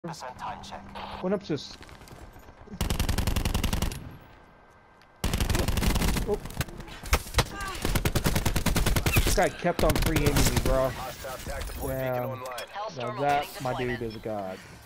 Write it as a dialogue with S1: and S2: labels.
S1: Percentile check.
S2: Went up just. Oh. This guy kept on pre-aiming me, bro.
S3: Hostile tactical beacon
S2: Damn.
S3: online.
S2: Now that, my dude, is a god.